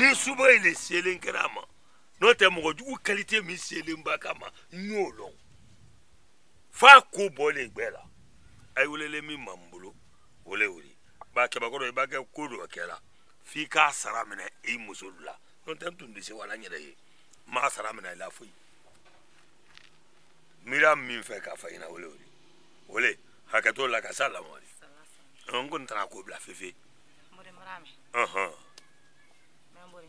ni suba ile selen kerama no te mo jugu qualité mi selen ba kama nyolo fa ko bole gbela ay wolele mi mambulo wole wuri ba ke ba ko ba ke ko do kela fi ka sara mena e musulla no tan tun dise wala nyere yi ma sara mena la fuyi mira min fe ka fa ina wole wuri wole hakato la ka sala mo on kon tra ko bla fefe more marame membori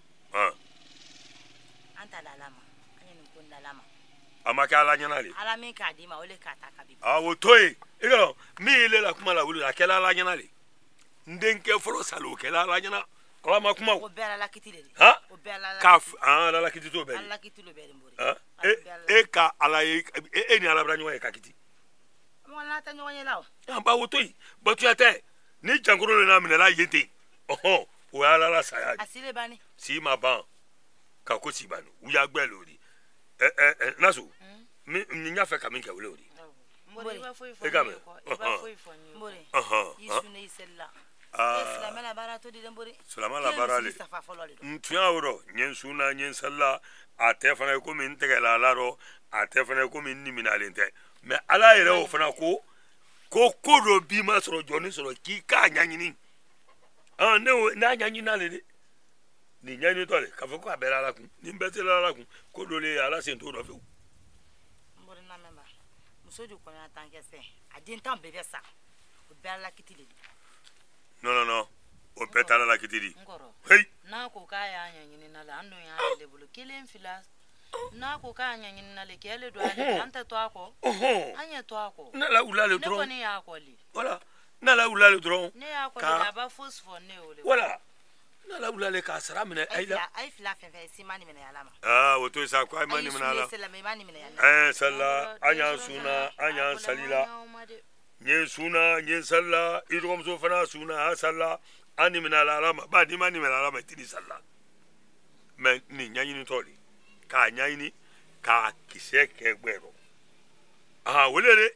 anta la lama anya ni kon la lama amaka ala nyanali ala min ka di ma ole ka ta ka bi awo toy ego mi ile la kuma la wuli la kela ala nyanali ndenke folo salo kela ala nyana ala ma kuma o bela la kitile ha o bela la kaf la kitito be ala kitilo be mbori e ka ala e ni ala branyo e ka kiti mo la ta nyonya lawo ba wo toy batu ate ni jankoro le na mi la yete o ala la saya asile bani si ma ban ka ko si banu uya gbe lori naso mi nya fe ka mi ke wo lori mbori ba foi e ka me ba foi fonyo mbori yisu ne isella islam la barato di mbori salama la barale ntuya woro nyen suna nyen salla ate fana ko min tegela laro ate fana ko min niminalente mais ala yere o fana ko do bi ma soro joni soro ki ka nyanyini ne na nyanyina le ni nyani tole ka fo ko abela la kun ni mbetela la kun ko do le ala sento do fe mbori na memba musoju ko na tanke se adin tan bebe sa o bela kitile no o petala la kitidi ngoro hey na ko ka ya nyanyini na la ando ya le bulu kelen filas na ko ka nyanyini na le kele do ale anta to ako anya to ako na la ulale ne dron ko ni ya ko li voilà na la ulale dron ne ya ko li ba phosphore ne ole voilà na la ulale ka sara mena ay fila fe fe si mani mena yalama o to sa ko ay mani mena la salla anya suna anya salila nyen suna nyen salla irom so fana suna ha salla ani mena la lama ba di mani mena la ma tini salla mais ni nyanyi ni toli ka nyanyi ka kise ke gbero welele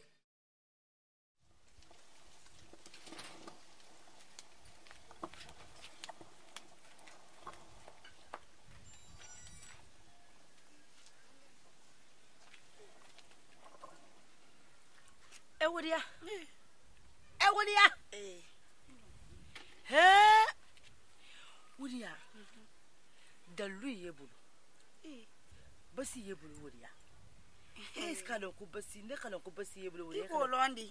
Ewudia wudia dalu yebulu basi yebulu wudia eskalo ko basi ne kala ko basi yebulu wudia ko londi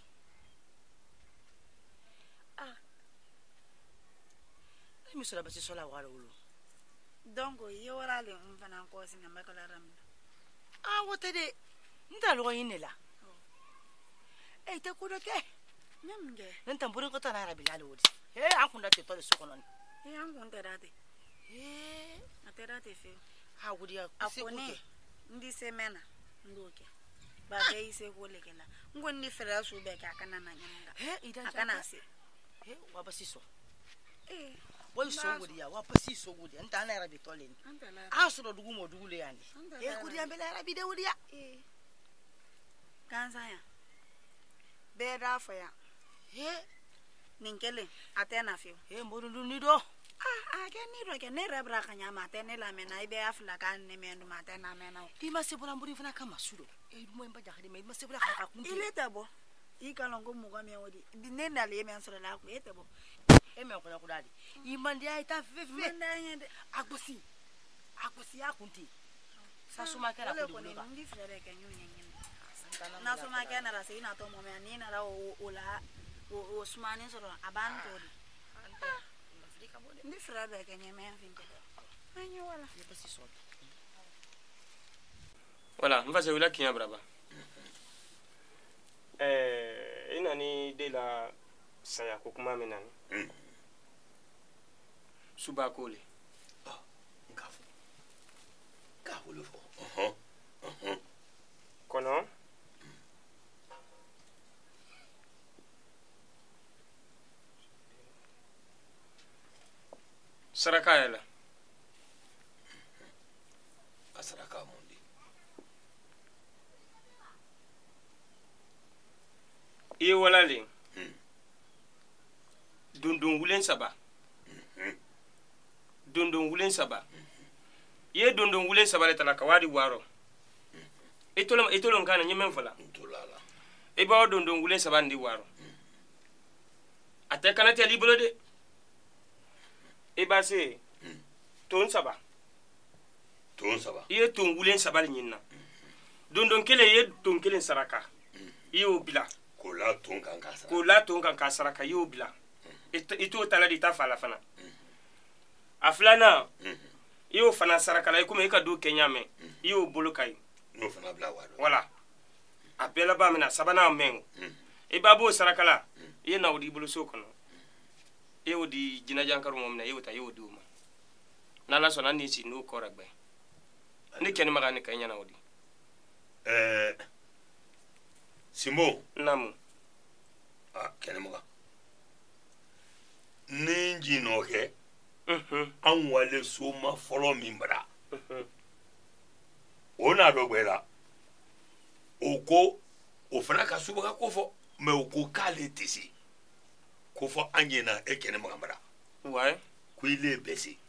mi sola basi sola wala wulu donc ye wala le mfana ko singa makala ram wote de ndalo yinela te ko do ke nyamge nan tamburin ko tana rabi lalo wudi an kun da te to de sokonon an kun da date aterate fe wudi akone ndi semena ndoke ba dai se ko lekela ngon ni fera su be ka kana na nyanga idan kana se wa basiso boy so wudi ya wa basiso wudi an tana rabi to le so do dugu mo dugu le yani wudi an bela rabi de wudi ya kansa ya beda faya ninkele atena fio mbodulu ni do ke ni ro ke ne rebra kanya matene la mena ibe afla kan ne mendu matena mena ima se bola mburi fana kama sudo mo emba jahade me se bola ka kunti ile tabo ikalongo muga me wodi ne na le men so la ku etabo me ko na kudadi ima ndi ai ta fefe ndanyende akosi akunti sasuma kera ko ni ndi frere ke nyunyenye na soma ke na rase ina to mo me ni na ra o sumani so aban to di Afrika bode ndi frere ke nyeme mfinte anyo wala ni pasi so voilà on va se wala kinya braba ina ni de la saya ko kuma menan suba kole ngafu lo fo kono saraka yala asaraka mundi wala le dundun wulen saba dondon wulen saba ye dondon wulen saba le tala ka wadi waro itolom kana nyemen fala ntolala e ba dondon wulen saba ndi waro ate kana te libro de e ba se ton saba ye ton wulen saba le nyina dondon kele ye ton kelen saraka yo bila ko la ton kan ka saraka yo bila ito tala di ta fala fana aflana yo fana saraka la kuma e ka do Kenya me yo bolo kai no fana bla wado wala apela ba mina sabana mengo e babo saraka la ye na wodi bolo so kono e wodi jina jankaru mom na ye wota yo duma nala sona ni si no koragbe ni ken magani kanya na wodi Simbo namu ken maga ninji no ke an wale so ma follow min bra ona do gbela oko o fana ka suba ka kofo me oko kale tisi kofo anyena e ken maga bra why ku ile besi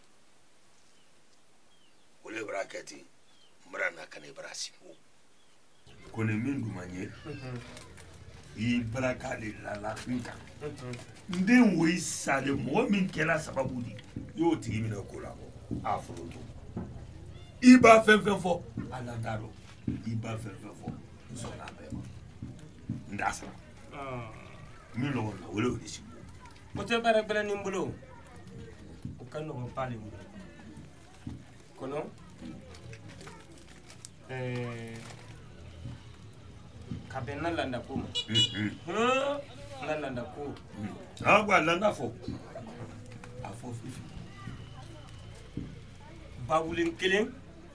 ole bra kati mra na kan bra Simbo kone min du manye I barakale la finka nden wo isale mo min kela sababu di yo tigi mina ko la afroto iba fefefo alandaro iba fefefo so na be ndasa mi lo na wole odi Simbo o te bare bere ni mbulo o kan no pale mu kono kabena landa ko na landa ko agwa landa fo afo fifi bawulin kelen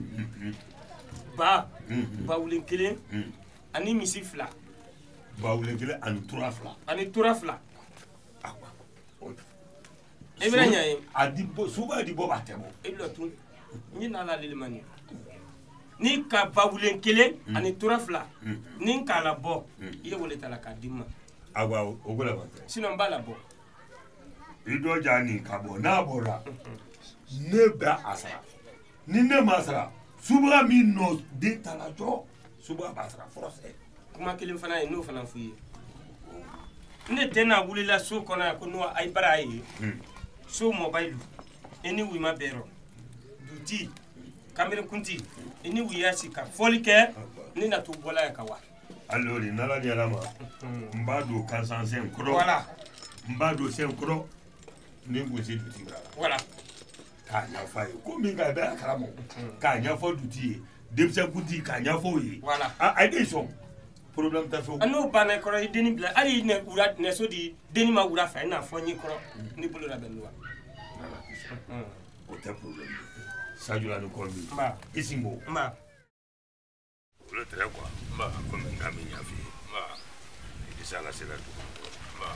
ba bawulin kelen ani misi fla bawulin kelen ani tura fla agwa ebra nyaay adibo suba adibo batebo eblo tun ni na la lilimani ni ka bawulen kelen ani tura fla ni ka la bo ye wole tala ka dimma agwa ogola bante sinon bala bo ido jani ka bo na bora ne ba asara ni ne masara suba mi no de tala jo suba basara force kuma kelen fana e no fana fuye ne tena wulila so kona ko no ay bara yi so mobile eni wi ma bero duti kamere kunti ini wiyasi ka folike ni na tubola ya kawa allori nala ni alama mbado kansanse nkro wala mbado se nkro ni ngozi duti wala ka nya fa ko mi ga ba karamo ka nya fo duti debse kunti ka nya fo yi wala ai dey so problem ta fo ano bana koro deni bla ari ne ura ne so di deni ma ura fa na fo nyi koro ni bolo ra belwa o te problem Sajula no kombi ba Simbo ma le très quoi ba comme ngami nya fi ba isa la sela tu ba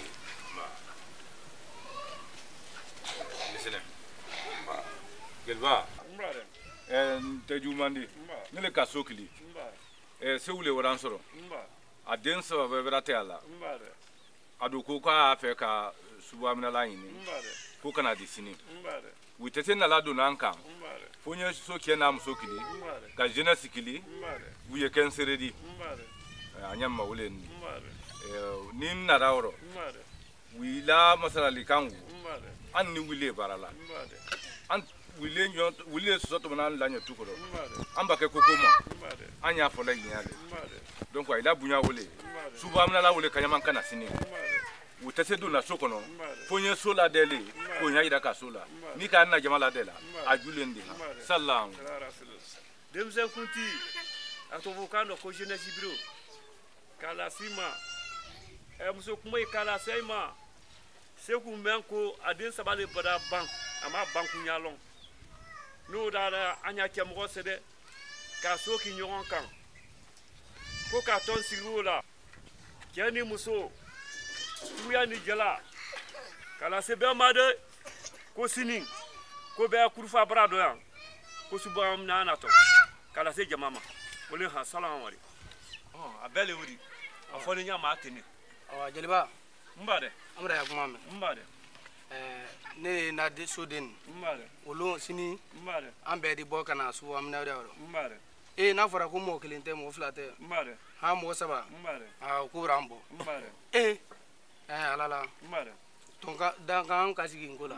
lisene ba gelba te jumandi ne le kasokili se wule waran soro a den so be berate ala adu ko ka fe ka subamina la yini ko kana disini witete na la donan kan fonye so ke na musokili ka jeunesse kili wuye ken seredi anyam ma wule ni nim na rawro wila masala likangu an ni wile barala an wile soto na la nya tukoro an ba ke kokoma anya fola yinyale donc ila bunya wule subamna la wule kanyama kana sini wutese do na sokono fonye sola dele ko nya ida ka sola ni ka na jamala dela ajule ndi sallam demse kunti atovokano ko jeunesse biro kala sima muso kuma kala sema seku menko adin sabale bada bank ama banku nyalon no dara anya kemgo sede ka soki nyoron kan ko ka ton sigula keni muso tuya ni jala kala sebe made ko sinin ko be kurfa brado yan ko subam nana to kala se jamama wole ha salamu alaykum abele wudi afoni nya ma atene jeliba mbade amra ya kuma me mbade ne na de soden olu sini an bɛɛ di bɔ kana su amina yɔrɔ n'a fɔra ko mɔgɔ kelen tɛ mɔgɔ fila tɛ han mɔgɔ saba ko b'an bɔ ala la ton ka dan kan ka sigi ko la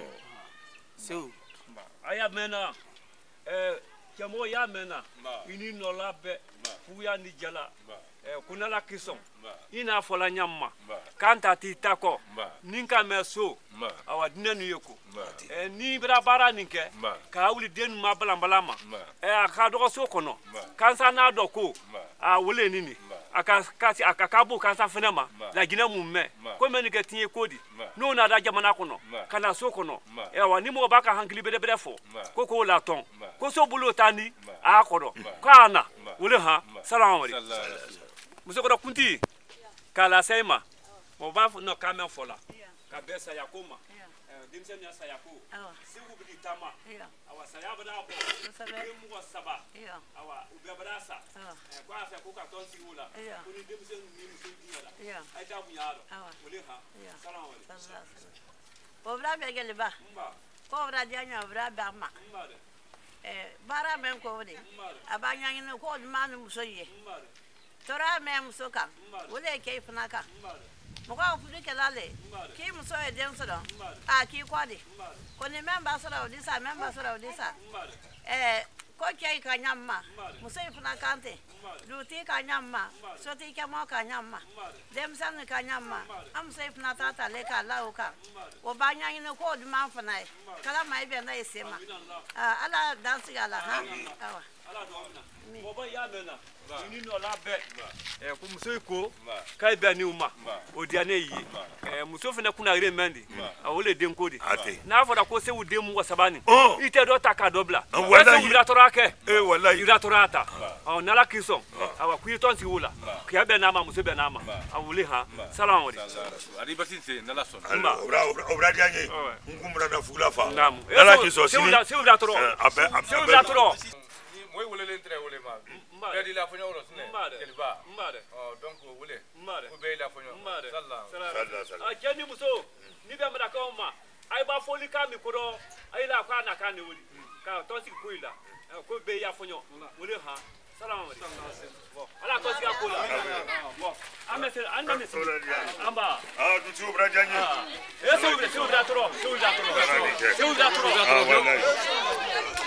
sew a y'a mɛnna cɛmɔgɔ y'a mɛnna i ni nɔla bɛɛ fuguya ni jala kunala kisɔn i n'a fɔla ɲamma k'an ta t'i ta kɔ ni ka mɛn so awa dinɛ nu ye ko ni bɛra baara nin kɛ k'a wuli den ma balanbalan ma a ka dɔgɔ so kɔnɔ kansa n'a dɔ ko a wele nin a ka k'a b'o kansa fɛnɛ ma laginɛ mun mɛn ko mɛ nin kɛ tiɲɛ ko di n'o nana jamana kɔnɔ ka na so kɔnɔ awa ni mɔgɔ b'a ka hankili bɛrɛbɛrɛ fɔ ko k'o la tɔn ko so bolo taa ni a y'a kɔrɔ k'a na wele han salamu aleykum musokɔrɔ kunti k'a lase i ma o b'a fɔ k'a mɛn fɔ la ka bɛn sayako ma denmisɛnnin ya sayako segu bɛ taama awa saya bɛ n'a bɔ den mɔgɔ saba awa u bɛɛ bɛ n'a sa ko a fɛ ko ka tɔn sigi o la ko ni denmisɛnnin ni muso diɲɛ la a ye taa mun y'a dɔn o le han salamu aleykum. o bɛra bɛɛ gɛlɛba ko o bɛra diya ɲɛ o bɛra bɛɛ ma baara mɛn ko de a b'a ɲɛɲini ko ɲuman ni muso ye tora mɛn muso kan o de ye kɛ fana kan mɔgɔw furu kɛla le k'i muso ye den sɔrɔ a k'i kɔ de ko ni mɛn b'a sɔrɔ o di sa mɛn b'a sɔrɔ o di sa ko cɛ ka ɲa ma muso in fana kan ten dutigi ka ɲa ma sotigi kɛmɔgɔ ka ɲa ma denmisɛnnin ka ɲa ma an muso in fana ta talen k'a la o kan o b'a ɲɛɲini k'o duman fana ye kala ma i bɛn n'a ye sen ma ala dan sigi a la han awa mɔgɔ y'a mɛn na i ni nɔla bɛɛ ko muso ko k'a bɛn ni u ma o diya ne ye muso fana kunna yɛrɛ mɛn de o le den ko de n'a fɔra ko segu den mɔgɔ saba nin i tɛ dɔ ta k'a dɔ bila segu yiratɔra kɛ yiratɔra ta n'ala k'i sɔn awa k'i tɔn sigi o la k'a bɛn n'a ma muso bɛn n'a ma a wuli han salamu aleykum. o bɛra diya n ye n kun bɛna na fugula fa n'ala k'i sɔn sini segu yiratɔrɔ moy wulelen tɛ wele ma bɛɛ di la fɔɲɔ wolo sinɛ keliba donc wule ko bɛɛ la fɔɲɔ sallallahu cɛ ni muso ni bɛ marakaw ma a b'a fɔli k'a min kɔrɔ a la k'a na k'a ni wuli ka tɔn sigi ko i la ko bɛɛ y'a fɔɲɔ wuli han salamu aleykum ala tɔn sigi a ko la an bɛ se an bɛ se an b'a dutigi bɛra diya n ye segu yiratɔrɔ